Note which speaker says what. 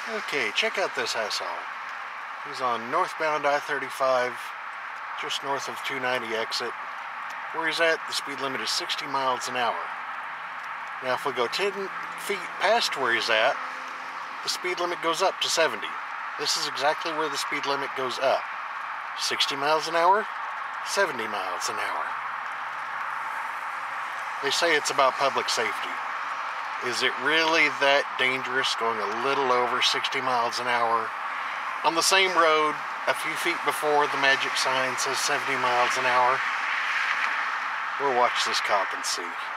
Speaker 1: Okay, check out this asshole. He's on northbound I-35, just north of 290 exit. Where he's at, the speed limit is 60 miles an hour. Now if we go 10 feet past where he's at, the speed limit goes up to 70. This is exactly where the speed limit goes up. 60 miles an hour, 70 miles an hour. They say it's about public safety. Is it really that dangerous going a little over 60 miles an hour on the same road a few feet before the magic sign says 70 miles an hour? We'll watch this cop and see.